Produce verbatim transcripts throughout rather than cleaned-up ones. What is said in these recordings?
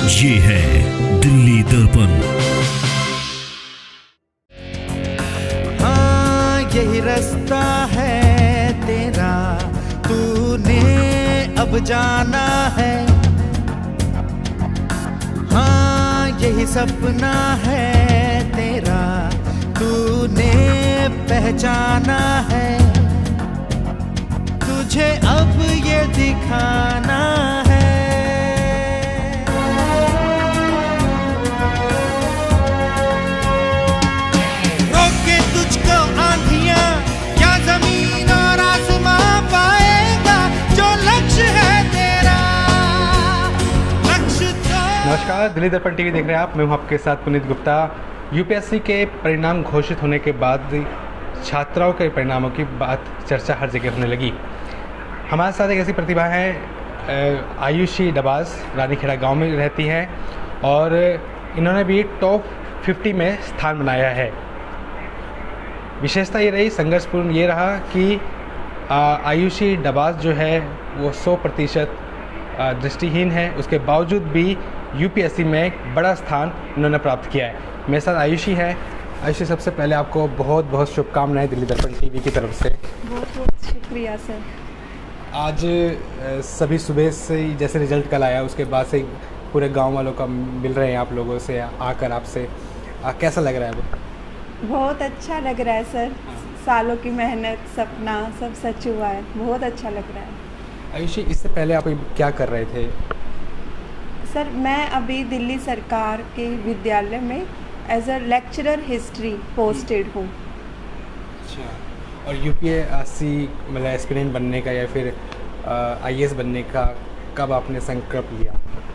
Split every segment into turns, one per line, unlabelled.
ये है दिल्ली दर्पण।
हाँ यही रास्ता है तेरा, तूने अब जाना है। हाँ यही सपना है तेरा, तूने पहचाना है। तुझे अब ये दिखाना है। रोके तुझको आंधियां या जमीन और आसमां, पाएगा जो लक्ष्य है तेरा, लक्ष्य तो।
नमस्कार, दिल्ली दर्पण टीवी देख रहे हैं आप। मैं हूं आपके साथ पुनीत गुप्ता। यूपीएससी के परिणाम घोषित होने के बाद छात्राओं के परिणामों की बात चर्चा हर जगह होने लगी। हमारे साथ एक ऐसी प्रतिभा है आयुषी डबास, रानीखेड़ा गांव में रहती है और इन्होंने भी टॉप पचास में स्थान बनाया है। विशेषता ये रही, संघर्षपूर्ण ये रहा कि आयुषी डबास जो है वो सौ प्रतिशत दृष्टिहीन है, उसके बावजूद भी यूपीएससी में एक बड़ा स्थान उन्होंने प्राप्त किया है। मेरे साथ आयुषी है। आयुषी, सबसे पहले आपको बहुत बहुत शुभकामनाएं दिल्ली दर्पण टीवी की तरफ से।
बहुत बहुत शुक्रिया सर।
आज सभी सुबह से ही जैसे रिजल्ट कल आया उसके बाद से पूरे गांव वालों का मिल रहे हैं आप लोगों से आकर आपसे, आ, कैसा लग रहा है वो?
बहुत अच्छा लग रहा है सर। सालों की मेहनत, सपना सब सच हुआ है। बहुत अच्छा लग रहा है।
आयुषी, इससे पहले आप क्या कर रहे थे?
सर मैं अभी दिल्ली सरकार के विद्यालय में as a lecturer history posted हूँ।
अच्छा, और यूपीएससी मतलब एस्पिरेंट बनने का या फिर आईएएस बनने का कब आपने संकल्प लिया?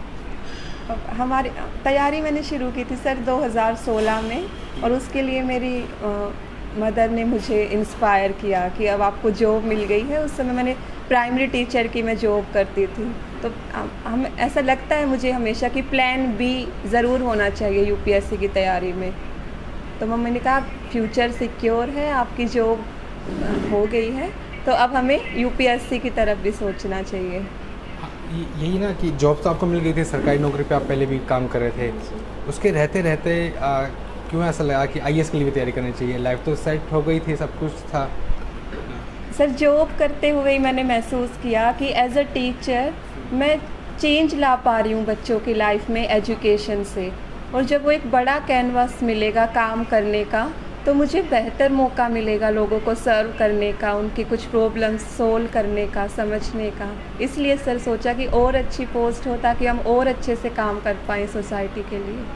हमारी तैयारी मैंने शुरू की थी सर दो हज़ार सोलह में, और उसके लिए मेरी आ, मदर ने मुझे इंस्पायर किया कि अब आपको जॉब मिल गई है। उस समय मैंने प्राइमरी टीचर की मैं जॉब करती थी, तो हम ऐसा लगता है मुझे हमेशा कि प्लान बी ज़रूर होना चाहिए यूपीएससी की तैयारी में। तो मम्मी ने कहा फ्यूचर सिक्योर है, आपकी जॉब हो गई है, तो अब हमें यूपीएससी की तरफ भी सोचना चाहिए।
यही ना कि जॉब तो आपको मिल गई थी, सरकारी नौकरी पे आप पहले भी काम कर रहे थे, उसके रहते रहते आ, क्यों ऐसा लगा कि आईएएस के लिए भी तैयारी करनी चाहिए? लाइफ तो सेट हो गई थी, सब कुछ था।
सर जॉब करते हुए ही मैंने महसूस किया कि एज अ टीचर मैं चेंज ला पा रही हूँ बच्चों की लाइफ में एजुकेशन से, और जब वो एक बड़ा कैनवास मिलेगा काम करने का, तो मुझे बेहतर मौका मिलेगा लोगों को सर्व करने का, उनकी कुछ प्रॉब्लम्स सोल्व करने का, समझने का। इसलिए सर सोचा कि और अच्छी पोस्ट हो ताकि हम और अच्छे से काम कर पाएँ सोसाइटी के लिए।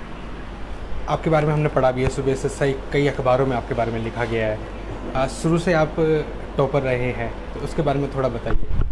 आपके बारे में हमने पढ़ा भी है, सुबह से सही कई अखबारों में आपके बारे में लिखा गया है। शुरू से आप टॉपर रहे हैं, तो उसके बारे में थोड़ा बताइए।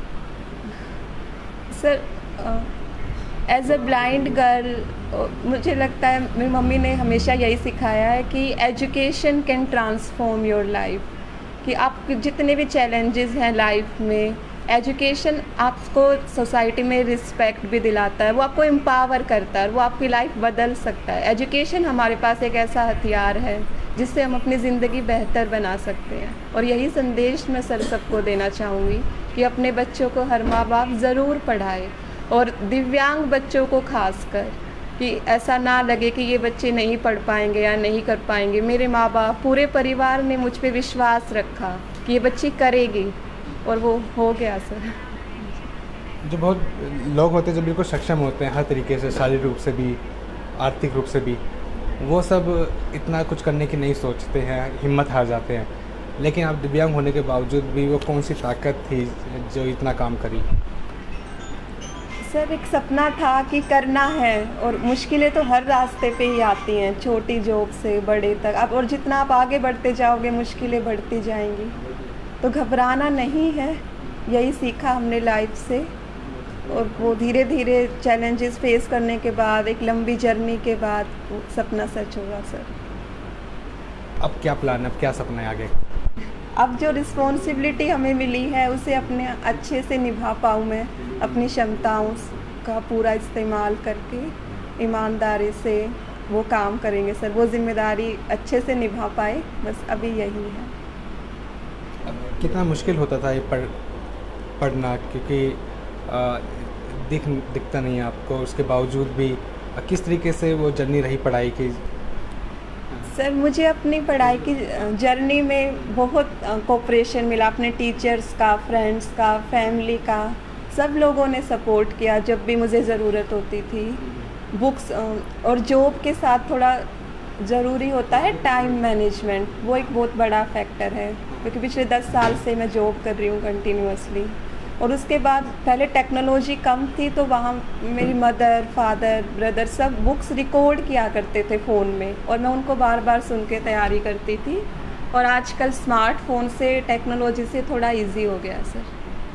Sir as a blind girl मुझे लगता है मेरी मम्मी ने हमेशा यही सिखाया है कि education can transform your life, कि आप जितने भी चैलेंजेस हैं लाइफ में, एजुकेशन आपको सोसाइटी में रिस्पेक्ट भी दिलाता है, वो आपको एम्पावर करता है, वो आपकी लाइफ बदल सकता है। एजुकेशन हमारे पास एक ऐसा हथियार है जिससे हम अपनी ज़िंदगी बेहतर बना सकते हैं, और यही संदेश मैं सर सबको देना चाहूँगी कि अपने बच्चों को हर माँ बाप ज़रूर पढ़ाए, और दिव्यांग बच्चों को खासकर, कि ऐसा ना लगे कि ये बच्चे नहीं पढ़ पाएंगे या नहीं कर पाएंगे। मेरे माँ बाप, पूरे परिवार ने मुझ पे विश्वास रखा कि ये बच्ची करेगी, और वो हो गया सर।
जो बहुत लोग होते हैं जो बिल्कुल सक्षम होते हैं हर तरीके से, शारीरिक रूप से भी, आर्थिक रूप से भी, वो सब इतना कुछ करने की नहीं सोचते हैं, हिम्मत हार जाते हैं। लेकिन आप दिव्यांग होने के बावजूद भी वो कौन सी ताकत थी जो इतना काम करी?
सर एक सपना था कि करना है, और मुश्किलें तो हर रास्ते पे ही आती हैं, छोटी जॉब से बड़े तक। अब और जितना आप आगे बढ़ते जाओगे मुश्किलें बढ़ती जाएंगी, तो घबराना नहीं है, यही सीखा हमने लाइफ से। और वो धीरे धीरे चैलेंजेस फेस करने के बाद, एक लंबी जर्नी के बाद वो सपना सच होगा सर।
अब क्या प्लान है, अब क्या सपना है आगे?
अब जो रिस्पॉन्सिबिलिटी हमें मिली है उसे अपने अच्छे से निभा पाऊँ मैं, अपनी क्षमताओं का पूरा इस्तेमाल करके ईमानदारी से वो काम करेंगे सर, वो जिम्मेदारी अच्छे से निभा पाए, बस अभी यही है।
कितना मुश्किल होता था ये पढ़ पढ़ना, क्योंकि दिख दिखता नहीं है आपको, उसके बावजूद भी किस तरीके से वो जर्नी रही पढ़ाई की?
सर मुझे अपनी पढ़ाई की जर्नी में बहुत कोऑपरेशन मिला, अपने टीचर्स का, फ्रेंड्स का, फैमिली का, सब लोगों ने सपोर्ट किया जब भी मुझे ज़रूरत होती थी। बुक्स और जॉब के साथ थोड़ा ज़रूरी होता है टाइम मैनेजमेंट, वो एक बहुत बड़ा फैक्टर है, क्योंकि पिछले दस साल से मैं जॉब कर रही हूँ कंटिन्यूअसली। और उसके बाद पहले टेक्नोलॉजी कम थी, तो वहाँ मेरी मदर, फादर, ब्रदर सब बुक्स रिकॉर्ड किया करते थे फ़ोन में, और मैं उनको बार बार सुन के तैयारी करती थी। और आजकल स्मार्टफोन से, टेक्नोलॉजी से थोड़ा इजी हो गया सर।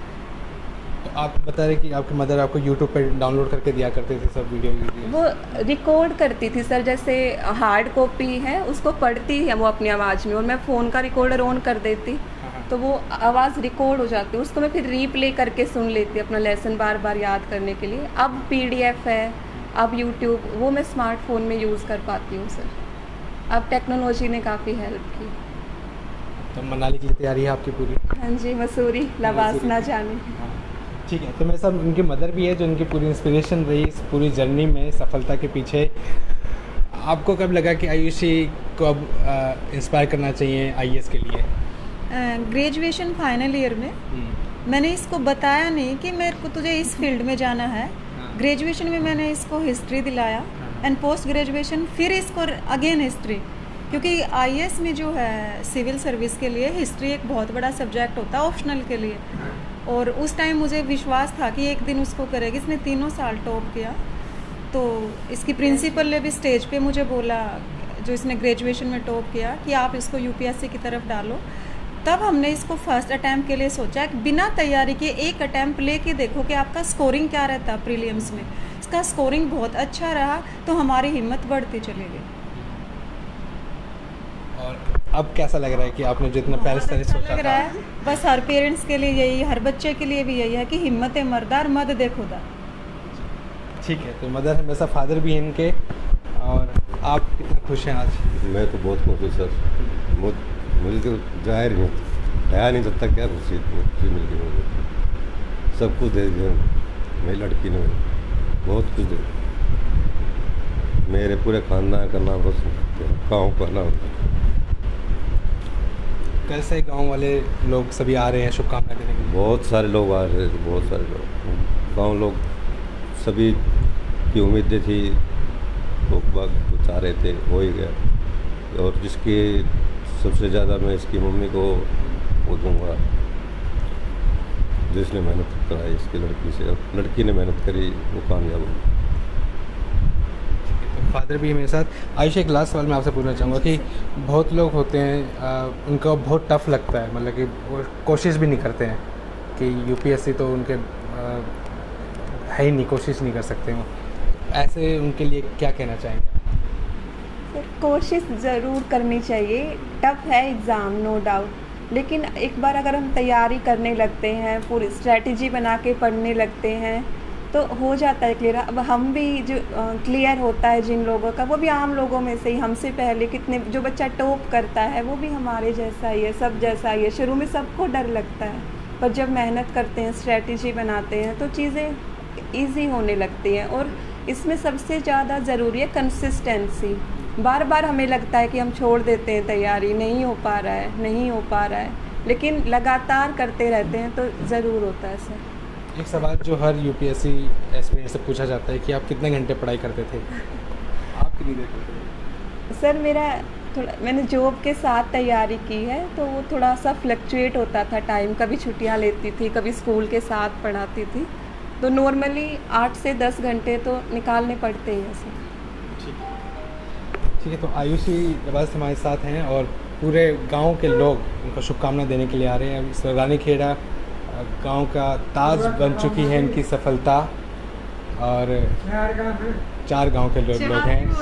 तो आप बता रहे कि आपकी मदर आपको यूट्यूब पर डाउनलोड करके दिया करते थे सब वीडियो वीडियो?
वो रिकॉर्ड करती थी सर, जैसे हार्ड कॉपी है उसको पढ़ती है वो अपनी आवाज़ में, और मैं फ़ोन का रिकॉर्डर ऑन कर देती, तो वो आवाज़ रिकॉर्ड हो जाती है, उसको मैं फिर रीप्ले करके सुन लेती अपना लेसन बार बार याद करने के लिए। अब पीडीएफ है, अब यूट्यूब, वो मैं स्मार्टफोन में यूज़ कर पाती हूँ सर। अब टेक्नोलॉजी ने काफ़ी हेल्प की।
तो मनाली की तैयारी है आपकी पूरी?
हाँ जी, मसूरी, लवास ना जाने।
ठीक है, तो मेरे साथ उनकी मदर भी है जो उनकी पूरी इंस्पिरेशन रही इस पूरी जर्नी में, सफलता के पीछे। आपको कब लगा कि आयुषी को अब इंस्पायर करना चाहिए आईएएस के लिए?
ग्रेजुएशन फाइनल ईयर में मैंने इसको बताया नहीं कि मेरे को तुझे इस फील्ड में जाना है। ग्रेजुएशन में मैंने इसको हिस्ट्री दिलाया, एंड पोस्ट ग्रेजुएशन फिर इसको अगेन हिस्ट्री, क्योंकि आईएएस में जो है सिविल सर्विस के लिए हिस्ट्री एक बहुत बड़ा सब्जेक्ट होता है ऑप्शनल के लिए। और उस टाइम मुझे विश्वास था कि एक दिन उसको करेगी। इसने तीनों साल टॉप किया, तो इसकी प्रिंसिपल ने भी स्टेज पे मुझे बोला, जो इसने ग्रेजुएशन में टॉप किया, कि आप इसको यूपीएससी की तरफ डालो। तब हमने इसको फर्स्ट अटैम्प्ट के लिए सोचा कि बिना तैयारी के एक अटैम्प्ट लेके देखो कि आपका स्कोरिंग क्या रहता है प्रीलिम्स में। इसका स्कोरिंग बहुत अच्छा रहा, तो हमारी हिम्मत बढ़ती चली गई।
और अब कैसा लग रहा है कि आपने जितना पहले से सोचा
लग रहा है? बस हर पेरेंट्स के लिए यही, हर बच्चे के लिए भी यही है कि हिम्मत मर्दार मद दे खुदा।
ठीक है, तो मदर हमेशा फादर भी हैं इनके, और आप कितना खुश हैं आज?
मैं तो बहुत खुश हूँ सर, मुझे तो जाहिर नहीं आया नहीं तब तक क्या खुशी खुशी मिल गई मुझे। सब कुछ दे दिया मेरी लड़की ने, बहुत कुछ दे, मेरे पूरे खानदान का नाम रोशन किया, गाँव का नाम।
कैसे गांव वाले लोग सभी आ रहे हैं शुभकामनाएं देने के लिए? बहुत
सारे लोग आ रहे हैं, बहुत सारे लोग, गाँव लोग सभी की उम्मीदें थी, लोग बाग कुछ आ रहे थे, हो ही गया। और जिसकी सबसे ज़्यादा मैं इसकी मम्मी को वो दूँगा, जिसने मेहनत कराई इसकी लड़की से, लड़की ने मेहनत करी, वो कामयाब हुई।
तो फादर भी है मेरे साथ। आयुष, एक लास्ट सवाल मैं आपसे पूछना चाहूँगा कि बहुत लोग होते हैं आ, उनको बहुत टफ लगता है, मतलब कि वो कोशिश भी नहीं करते हैं कि यूपीएससी तो उनके आ, है ही नहीं, कोशिश नहीं कर सकते हो, ऐसे उनके लिए क्या कहना चाहेंगे?
कोशिश ज़रूर करनी चाहिए, टफ है एग्ज़ाम नो डाउट, लेकिन एक बार अगर हम तैयारी करने लगते हैं, पूरी स्ट्रेटजी बना के पढ़ने लगते हैं, तो हो जाता है क्लियर। अब हम भी जो क्लियर होता है जिन लोगों का, वो भी आम लोगों में से ही, हमसे पहले कितने जो बच्चा टॉप करता है वो भी हमारे जैसा ही है, सब जैसा ही है। शुरू में सबको डर लगता है, पर जब मेहनत करते हैं, स्ट्रेटजी बनाते हैं, तो चीज़ें ईजी होने लगती हैं। और इसमें सबसे ज़्यादा ज़रूरी है कंसिस्टेंसी। बार बार हमें लगता है कि हम छोड़ देते हैं तैयारी, नहीं हो पा रहा है, नहीं हो पा रहा है, लेकिन लगातार करते रहते हैं तो ज़रूर होता है सर।
एक सवाल जो हर यूपीएससी एस्पिरेंट से पूछा जाता है कि आप कितने घंटे पढ़ाई करते थे? आप कितनी देर करते थे?
सर मेरा थोड़ा, मैंने जॉब के साथ तैयारी की है, तो वो थोड़ा सा फ्लक्चुएट होता था टाइम, कभी छुट्टियाँ लेती थी, कभी स्कूल के साथ पढ़ाती थी, तो नॉर्मली आठ से दस घंटे तो निकालने पड़ते हैं सर।
ठीक है, तो आयुषी लवास हमारे साथ हैं और पूरे गांव के लोग उनको शुभकामनाएं देने के लिए आ रहे हैं। इस रानीखेड़ा गांव का ताज बन चुकी है इनकी सफलता, और चार गांव के लोग लोग हैं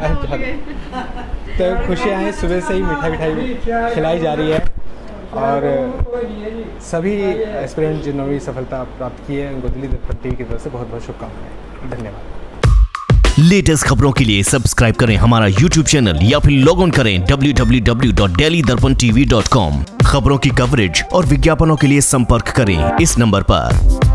तो खुशियाँ हैं, सुबह से ही मिठाई मिठाई खिलाई जा रही है, और सभी एस्पिरेंट जिन्होंने भी सफलता प्राप्त की है उनको दिल्ली दर्पण टीवी की तरफ से बहुत बहुत शुभकामनाएं। धन्यवाद।
लेटेस्ट खबरों के लिए सब्सक्राइब करें हमारा यूट्यूब चैनल या फिर लॉग ऑन करें W W W dot daily Darpan TV dot com. खबरों की कवरेज और विज्ञापनों के लिए संपर्क करें इस नंबर पर।